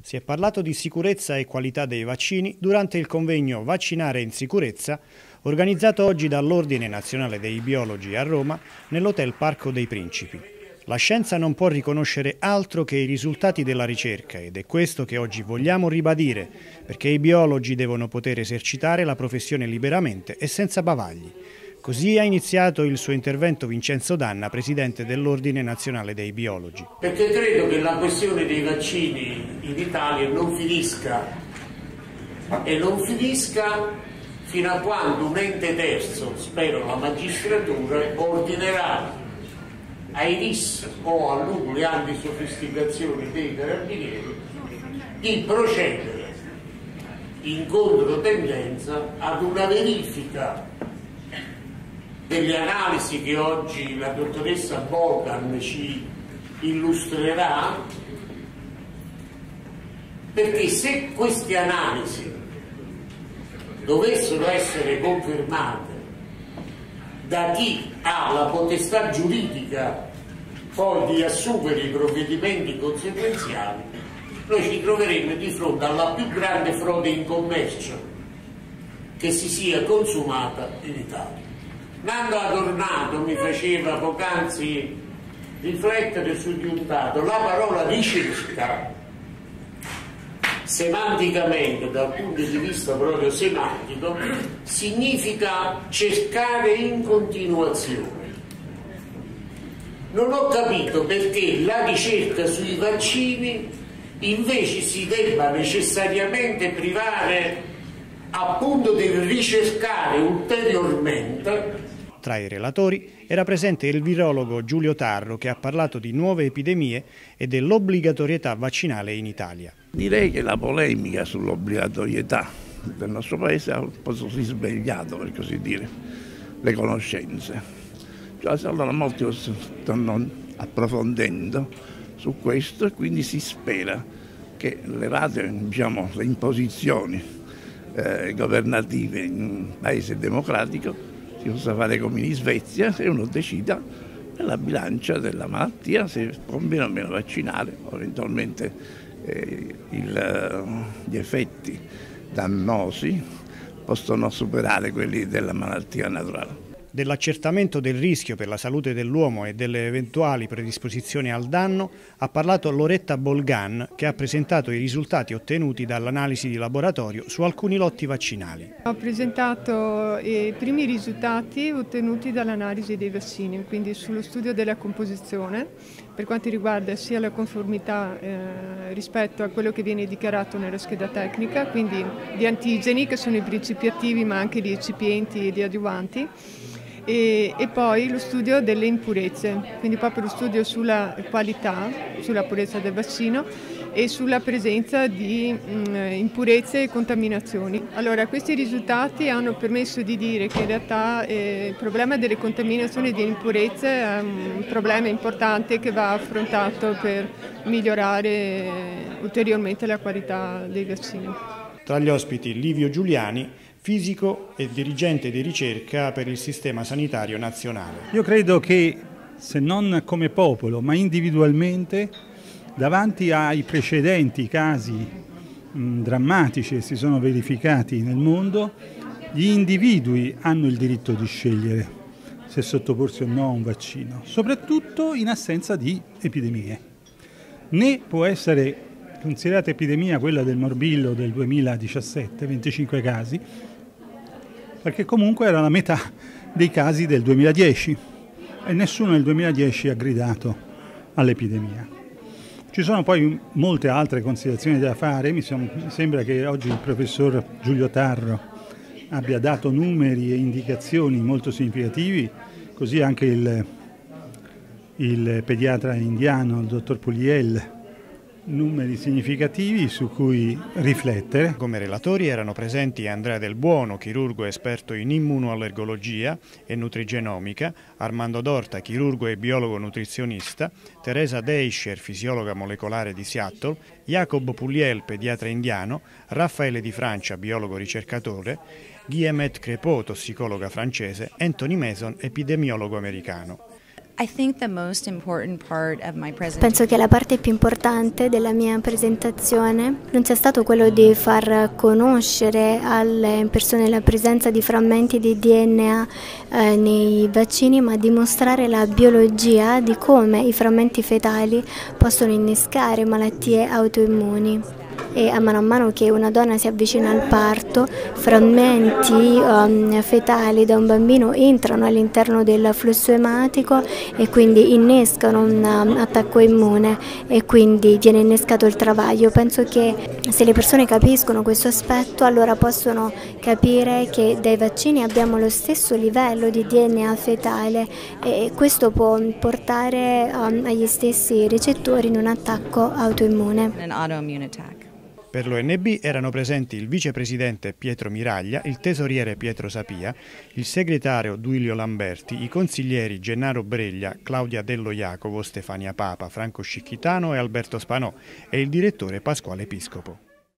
Si è parlato di sicurezza e qualità dei vaccini durante il convegno Vaccinare in sicurezza, organizzato oggi dall'Ordine Nazionale dei Biologi a Roma nell'Hotel Parco dei Principi. La scienza non può riconoscere altro che i risultati della ricerca ed è questo che oggi vogliamo ribadire, perché i biologi devono poter esercitare la professione liberamente e senza bavagli. Così ha iniziato il suo intervento Vincenzo Danna, presidente dell'Ordine Nazionale dei Biologi. Perché credo che la questione dei vaccini in Italia non finisca fino a quando un ente terzo, spero la magistratura, ordinerà ai RIS o al nucleo antisofisticazione dei carabinieri di procedere in controtendenza ad una verifica delle analisi che oggi la dottoressa Bogan ci illustrerà, perché se queste analisi dovessero essere confermate da chi ha la potestà giuridica poi di assumere i provvedimenti conseguenziali, noi ci troveremo di fronte alla più grande frode in commercio che si sia consumata in Italia. Nando Adornato mi faceva poc'anzi riflettere su di un dato: la parola ricerca, semanticamente, dal punto di vista proprio semantico, significa cercare in continuazione. Non ho capito perché la ricerca sui vaccini invece si debba necessariamente privare appunto del ricercare ulteriormente. Tra i relatori era presente il virologo Giulio Tarro, che ha parlato di nuove epidemie e dell'obbligatorietà vaccinale in Italia. Direi che la polemica sull'obbligatorietà del nostro Paese ha un po' risvegliato, per così dire, le conoscenze. Allora molti stanno approfondendo su questo e quindi si spera che levate, le imposizioni governative in un paese democratico si possa fare come in Svezia, se uno decida nella bilancia della malattia se conviene o meno vaccinare, o eventualmente gli effetti dannosi possono superare quelli della malattia naturale. Dell'accertamento del rischio per la salute dell'uomo e delle eventuali predisposizioni al danno ha parlato Loretta Bolgan, che ha presentato i risultati ottenuti dall'analisi di laboratorio su alcuni lotti vaccinali. Ho presentato i primi risultati ottenuti dall'analisi dei vaccini, quindi sullo studio della composizione, per quanto riguarda sia la conformità rispetto a quello che viene dichiarato nella scheda tecnica, quindi di antigeni che sono i principi attivi ma anche di eccipienti e di adiuvanti, e poi lo studio delle impurezze, quindi proprio lo studio sulla qualità, sulla purezza del vaccino e sulla presenza di impurezze e contaminazioni. Allora, questi risultati hanno permesso di dire che in realtà il problema delle contaminazioni e di impurezze è un problema importante che va affrontato per migliorare ulteriormente la qualità dei vaccini. Tra gli ospiti Livio Giuliani, fisico e dirigente di ricerca per il Sistema Sanitario Nazionale. Io credo che, se non come popolo, ma individualmente, davanti ai precedenti casi drammatici che si sono verificati nel mondo, gli individui hanno il diritto di scegliere se sottoporsi o no a un vaccino, soprattutto in assenza di epidemie. Né può essere considerata epidemia quella del morbillo del 2017, 25 casi, perché comunque era la metà dei casi del 2010 e nessuno nel 2010 ha gridato all'epidemia. Ci sono poi molte altre considerazioni da fare. Mi sembra che oggi il professor Giulio Tarro abbia dato numeri e indicazioni molto significativi, così anche il pediatra indiano, il dottor Pugliel, numeri significativi su cui riflettere. Come relatori erano presenti Andrea Del Buono, chirurgo esperto in immunoallergologia e nutrigenomica, Armando Dorta, chirurgo e biologo nutrizionista, Teresa Deischer, fisiologa molecolare di Seattle, Jacob Pugliel, pediatra indiano, Raffaele Di Francia, biologo ricercatore, Guillemette Crepot, tossicologa francese, Anthony Mason, epidemiologo americano. Penso che la parte più importante della mia presentazione non sia stato quello di far conoscere alle persone la presenza di frammenti di DNA nei vaccini, ma dimostrare la biologia di come i frammenti fetali possono innescare malattie autoimmuni. E a mano che una donna si avvicina al parto, frammenti fetali da un bambino entrano all'interno del flusso ematico e quindi innescano un attacco immune e quindi viene innescato il travaglio. Penso che se le persone capiscono questo aspetto, allora possono capire che dai vaccini abbiamo lo stesso livello di DNA fetale e questo può portare agli stessi recettori in un attacco autoimmune. Per l'ONB erano presenti il vicepresidente Pietro Miraglia, il tesoriere Pietro Sapia, il segretario Duilio Lamberti, i consiglieri Gennaro Breglia, Claudia Dello Iacovo, Stefania Papa, Franco Scicchitano e Alberto Spanò e il direttore Pasquale Piscopo.